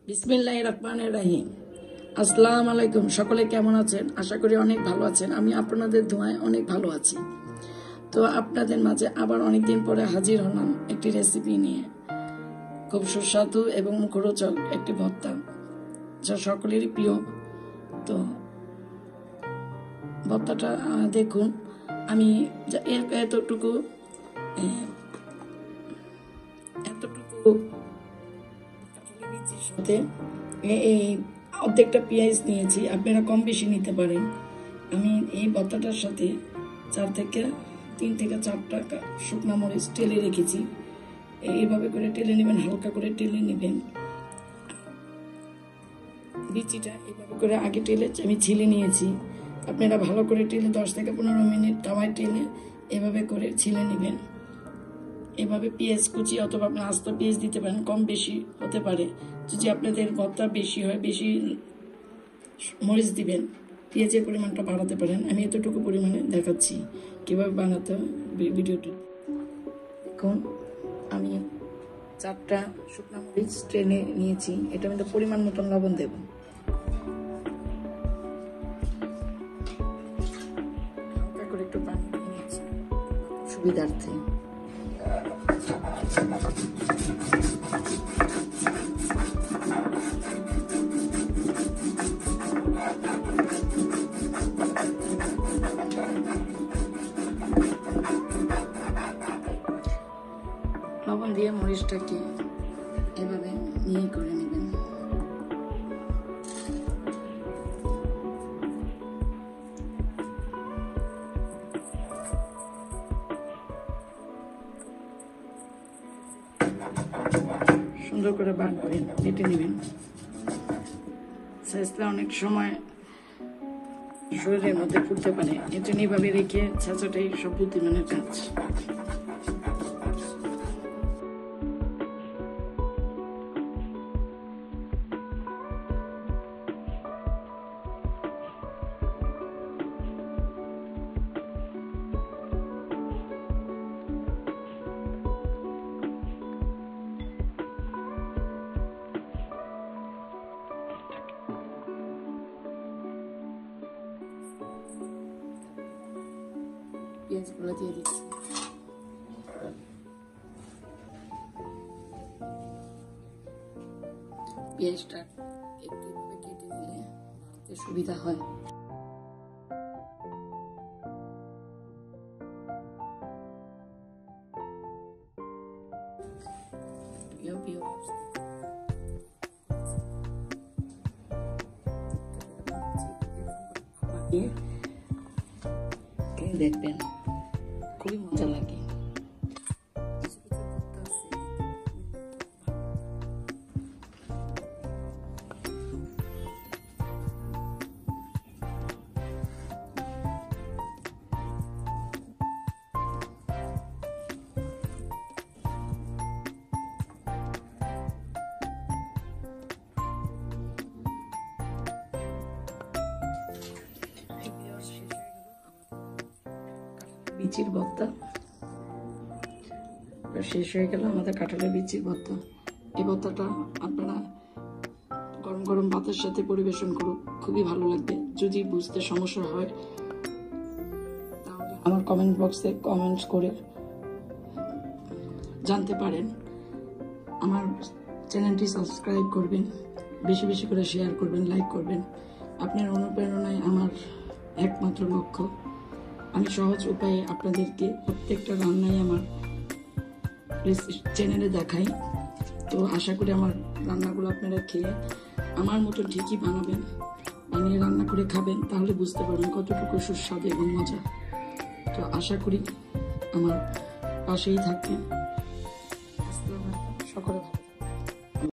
বিসমিল্লাহির রহমানির রহিম। আসসালামু আলাইকুম। সকলে কেমন আছেন? আশা করি অনেক ভালো আছেন। আমি আপনাদের দোয়ায় অনেক ভালো আছি। তো আপনাদের মাঝে আবার অনেকদিন পরে হাজির হলাম একটি রেসিপি নিয়ে। খুব সুস্বাদু এবং মুখরোচক একটি ভর্তা, যা সকলেরই প্রিয়। তো ভর্তাটা দেখুন, আমি এতটুকু সাথে এই অর্ধেকটা পেঁয়াজ নিয়েছি। আপনারা কম বেশি নিতে পারেন। আমি এই ভর্তাটার সাথে 3 থেকে 4টা শুকনো মরিচ টেলে রেখেছি। এইভাবে করে টেলে নেবেন, হালকা করে টেলে নেবেন। বিচিটা এইভাবে করে আগে টেলে আমি ছিলে নিয়েছি। আপনারা ভালো করে টেলে 10 থেকে 15 মিনিট তাওয়ায় টেলে এভাবে করে ছিলে নেবেন। এভাবে পেঁয়াজ কুচি অথবা আপনি আস্ত পেঁয়াজ দিতে পারেন, কম বেশি হতে পারে। যদি আপনাদের ভর্তা বেশি হয়, বেশি মরিচ দিবেন, পেঁয়াজের পরিমাণটা বাড়াতে পারেন। আমি এতটুকু পরিমাণে দেখাচ্ছি কীভাবে বানাতে ভিডিওটি। দেখুন, আমি 4টা শুকনো মরিচ ট্রেনে নিয়েছি। এটা মধ্যে পরিমাণ মতন লবণ দেব। হালকা করে একটু পানি দিয়ে নিয়েছি সুবিধার্থে। লবণ দিয়ে মরিচটাকে এভাবে নিয়ে করে নেবেন। সুন্দর করে বাটবেন, বেটে নেবেন। সাইজটা অনেক সময় শরীরের মধ্যে ফুটতে পারে, এটা এইভাবে রেখে ছাঁচাটাই সব বুদ্ধিমানের কাজ। পেঁয়াজগুলো দিয়ে দিচ্ছি। পেঁয়াজটা একটু কেটে দিলে বানাতে সুবিধা হয়। দেখবেন খুবই মজা লাগে। বিচির ভর্তা শেষ হয়ে গেল, আমাদের কাঁঠালের বিচির ভর্তা। এই ভর্তাটা আপনারা গরম গরম ভাতের সাথে পরিবেশন করুন, খুবই ভালো লাগবে। যদি বুঝতে সমস্যা হয় তাহলে আমার কমেন্ট বক্সে কমেন্টস করে জানতে পারেন। আমার চ্যানেলটি সাবস্ক্রাইব করবেন, বেশি বেশি করে শেয়ার করবেন, লাইক করবেন। আপনার অনুপ্রেরণায় আমার একমাত্র লক্ষ্য। আমি সহজ উপায়ে আপনাদেরকে প্রত্যেকটা রান্নাই আমার চ্যানেলে দেখাই। তো আশা করি আমার রান্নাগুলো আপনারা খেয়ে আমার মতো ঠিকই বানাবেন, বানিয়ে রান্না করে খাবেন, তাহলে বুঝতে পারবেন কতটুকু সুস্বাদু এবং মজা। তো আশা করি আমার পাশেই থাকবেন। সকলে ভালো।